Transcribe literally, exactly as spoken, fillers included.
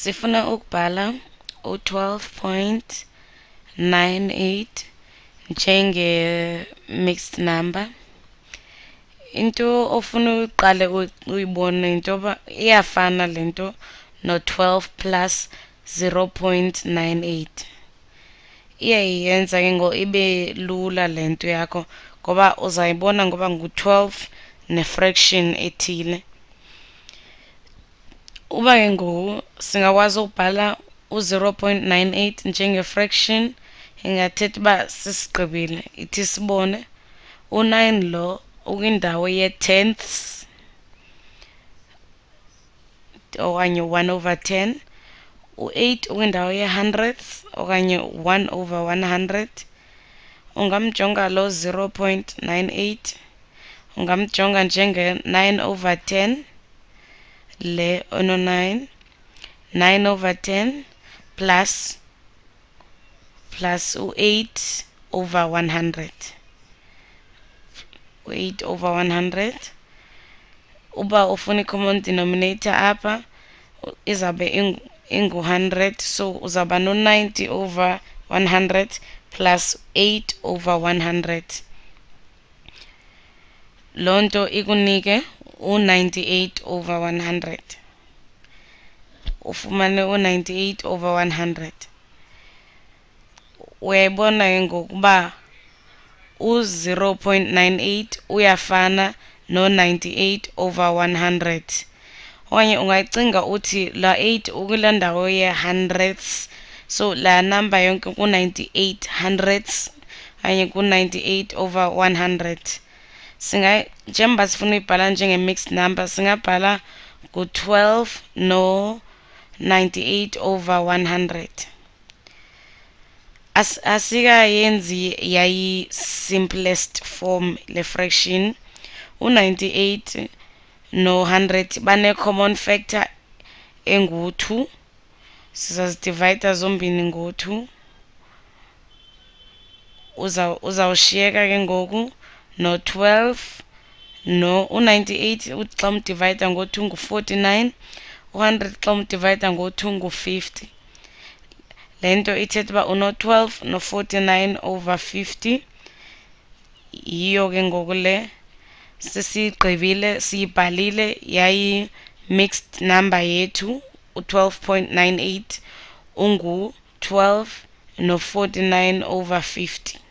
sifuna ukubhala u twelve point nine eight njenge mixed number. Into ofuna uqale uyibone into ba iyafana lento no twelve plus zero point nine eight. Iyayenza ke ngo ibe lula lento yakho ngoba uzayibona ngoba ngu twelve ne fraction ethile. Uba ke ngoku singakwazi ukubhala u zero point nine eight njenge fraction, ingathetha uba sisigqibile. Ithi sibone u nine lo ukwindawo ye tenths okanye one over ten, u eight ukwindawo ye hundredths okanye one over one hundred. Ungamjonga lo zero point nine eight, ungamjonga njenge nine over ten, le ono nine, nine over ten plus plus u eight over one hundred, u eight over one hundred. Uba ufuna i-common denominator apha izabe ingu one hundred, so uzaba no ninety over one hundred plus eight over one hundred. Lonto ikunike u ninety-eight over one hundred. Ufumane u ninety-eight over one hundred. Uyayibona ke ngokuba u zero point nine eight uyafana no ninety-eight over one hundred. Okanye ungayicinga uthi la eight ukula ndawo ye hundredths, so la number yonke ku ninety-eight hundredths kanye ku ninety-eight over one hundred. Singa njengoba sifuna uyibhala njenge mixed number, singabhala ku twelve no ninety-eight over one hundred. As asika yenzi yayi simplest form le fraction. U ninety-eight no one hundred bane common factor engu two. Sizazidivide zombini ngo two. Uza uzawushiyeka ke ngoku no twelve no u ninety-eight uthi xa umdivide ngo two ngu forty-nine, u one hundred xa umdivide ngo two ngu fifty. Lento ithetha uba uno twelve no forty-nine over fifty. Yiyo ke ngoku le sesiyigqibile siyibhalile yayi mixed number yethu u twelve point nine eight ungu twelve no forty-nine over fifty.